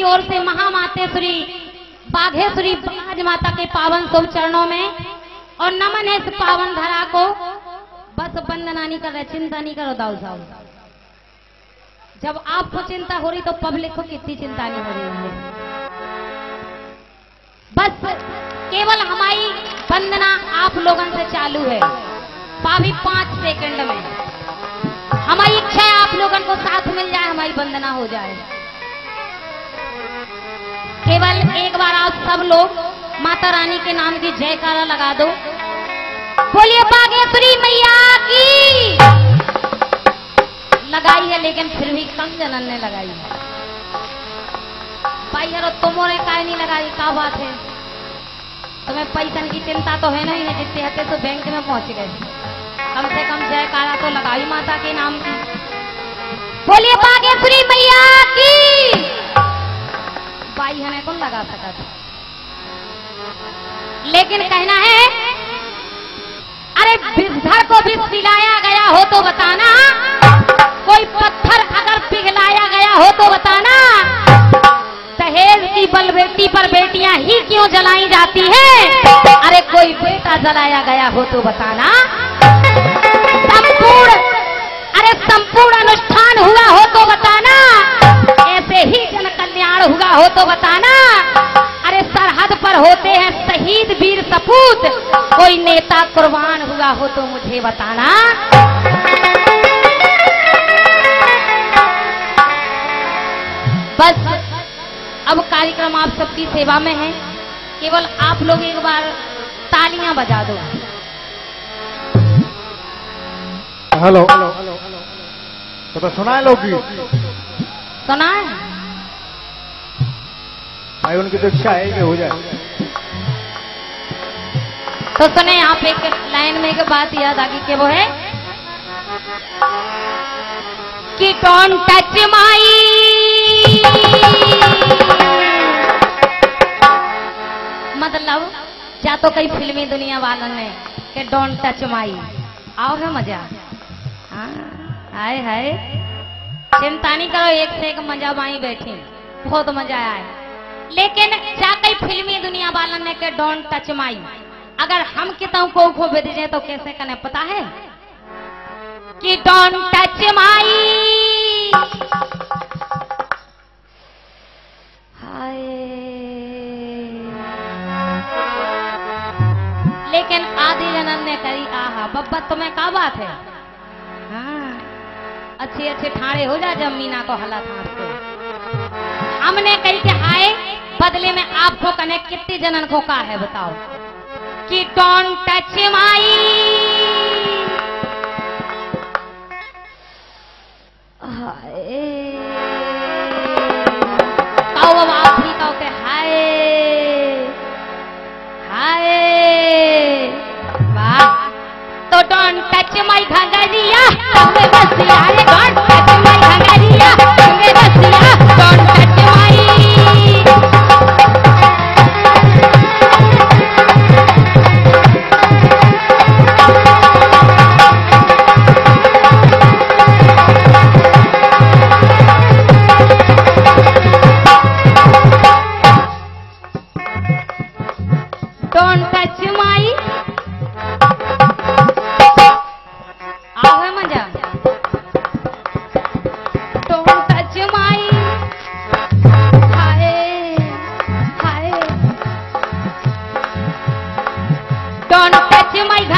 ओर से महामातेश्वरी बाघेश्वरी राज माता के पावन शुभ चरणों में और नमन है इस पावन धरा को। बस वंदना नहीं कर रहे, चिंता नहीं करो दाऊ साहब। जब आपको चिंता हो रही तो पब्लिक को कितनी चिंता नहीं हो रही है। बस केवल हमारी वंदना आप लोगों से चालू है, भाभी 5 सेकंड में। हमारी इच्छा है आप लोगों को साथ मिल जाए, हमारी वंदना हो जाए। केवल एक बार आप सब लोग माता रानी के नाम की जयकारा लगा दो। बोलिए बागेश्वरी मैया की। लगाई है लेकिन फिर भी कम जनन ने लगाई है। भाई यारो तुमने काय नहीं लगाई, क्या बात है? तुम्हें पैसा की चिंता तो है नहीं, जितने हते तो बैंक में पहुंच गए। कम से कम जयकारा तो लगाई माता के नाम की। बोलिए बागेश्वरी मैया की। भाई हमें कौन लगा सका था, लेकिन कहना है अरे विषधर को विष पिलाया गया हो तो बताना, कोई पत्थर अगर पिघलाया गया हो तो बताना, दहेज की बलबेटी पर बेटियां ही क्यों जलाई जाती हैं? अरे कोई बेटा जलाया गया हो तो बताना। संपूर्ण अनुष्ठान हुआ हो तो बताना, ऐसे ही जन कल्याण हुआ हो तो बताना। अरे सरहद पर होते हैं शहीद वीर सपूत, कोई नेता कुर्बान हुआ हो तो मुझे बताना। बस अब कार्यक्रम आप सबकी सेवा में है, केवल आप लोग एक बार तालियां बजा दो। हेलो तो सुना है लोग, सुना है भाई, उनकी तो इच्छा है कि हो जाए। तो सुने आप एक लाइन में एक बात याद आ गई कि वो है कि डोंट टच माई, मतलब जा तो कई फिल्मी दुनिया वालों ने कि डोंट टच माई। आओ है मजा, हाय हाय, चिंता नहीं करो, एक से एक मजा माई बैठी, बहुत मजा आया है। लेकिन जा कई फिल्मी दुनिया वालों ने के डोंट टच माई, अगर हम किताब को भेज जाए तो कैसे कने पता है कि डोंट टच माई। हाय, लेकिन आदि जनन ने करी आहा बब्बा तुम्हें क्या बात है। हाँ, अच्छे अच्छे ठाड़े हो जा जब मीना को हला था आपको। हमने कही कि हाय, बदले में आपको कने कितने जनन को कहा है बताओ कि डोंट टच माई। अब आप ही कहो के हाय हाय, वाह। तो डोंट टच माई घंगरिया, तुम्हें बसिया रे, डोंट टच माई घंगरिया, तुम्हें बसिया, don't touch my. Don't touch my, आओ है मजा। डोंट टच माई, हाय हाय, डोंट टच माई